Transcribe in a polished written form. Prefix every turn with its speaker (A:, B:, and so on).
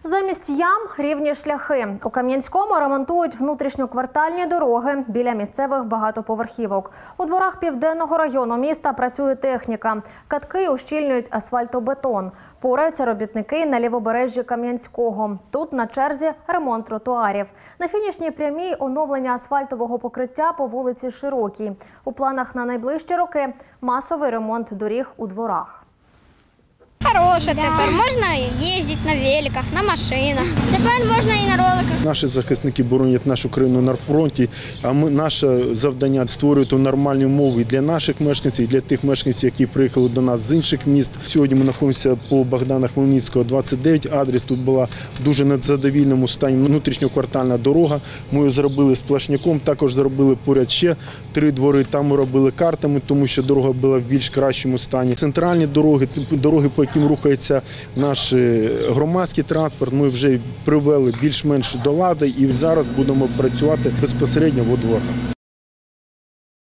A: Замість ям – рівні шляхи. У Кам'янському ремонтують внутрішньоквартальні дороги біля місцевих багатоповерхівок. У дворах Південного району міста працює техніка. Катки ущільнюють асфальтобетон. Пораються робітники на лівобережжі Кам'янського. Тут на черзі ремонт тротуарів. На фінішній прямій – оновлення асфальтового покриття по вулиці Широкій. У планах на найближчі роки – масовий ремонт доріг у дворах.
B: Хороше тепер, можна їздити на великах, на машинах. Тепер можна і на роликах.
C: Наші захисники боронять нашу країну на фронті, а наше завдання – створювати нормальні умови для наших мешканців, і для тих мешканців, які приїхали до нас з інших міст. Сьогодні ми знаходимося по Богдана Хмельницького, 29, адрес. Тут була в дуже незадовільному стані внутрішньоквартальна дорога. Ми її зробили сплошняком, також зробили поряд ще 3 двори. Там ми робили картами, тому що дорога була в більш кращому стані. Центральні дороги, по яким рухається наш громадський транспорт, ми вже привели більш-менш до ладу і зараз будемо працювати безпосередньо во дворах.